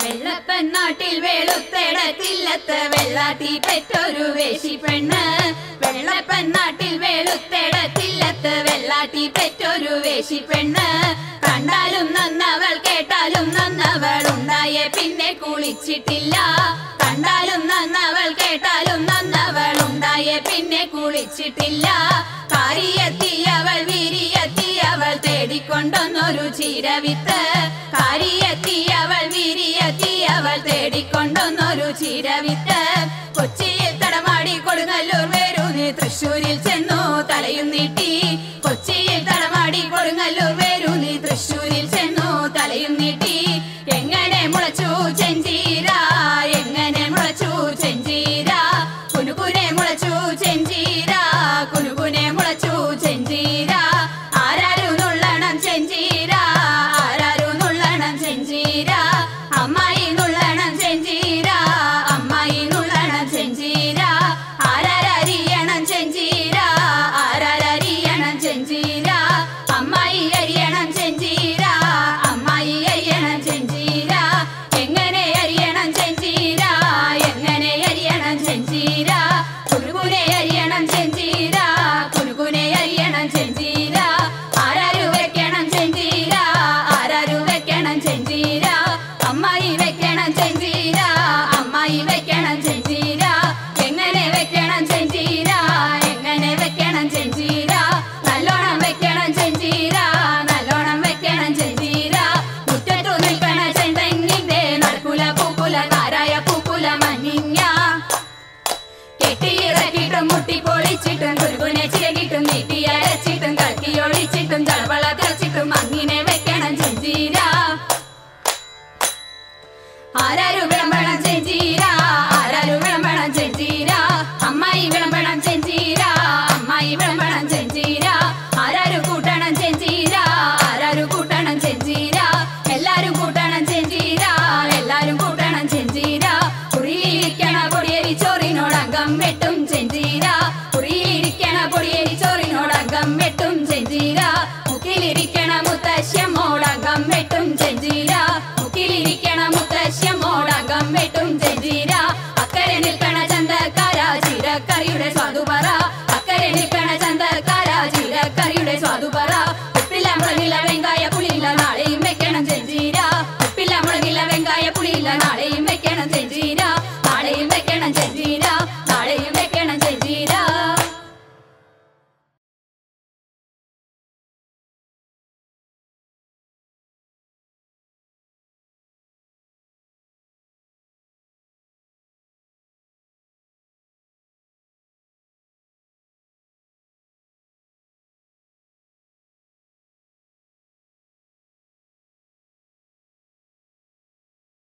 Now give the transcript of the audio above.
വെള്ളപ്പെണ്ണാട്ടിൽ വേളുത്തേടത്തില്ലത്ത് വെള്ളാട്ടി പെറ്റൊരു വേശിപ്പെണ്ണ്. വെള്ളപ്പെണ്ണാട്ടിൽ വേളുത്തേടത്തില്ലത്ത് വെള്ളാട്ടി പെറ്റൊരു വേശിപ്പെണ്ണ്. കണ്ടാലും നന്നവൾ കേട്ടാലും നന്നവൾ ഉണ്ടായേ പിന്നെ കുളിച്ചിട്ടില്ല. കണ്ടാലും നന്നവൾ കേട്ടാലും നന്നവൾ ഉണ്ടായേ പിന്നെ കുളിച്ചിട്ടില്ല. കാരിയെത്തിയവൾ വിരിയെത്തിയവൾ തേടിക്കൊണ്ടൊന്നൊരു ചീരവിത്ത്. കാരിയെത്തിയവൾ വിരിയെത്തിയവൾ തേടിക്കൊണ്ടൊന്നൊരു ചീരവിത്ത്. കൊച്ചിയിൽ തടമാടി കൊടുങ്ങല്ലൂർ വേരൂന്നി തൃശ്ശൂരിൽ ചെന്നു തലയും നീട്ടി. കൊച്ചിയിൽ തടമാടി കൊടുങ്ങല്ലൂർ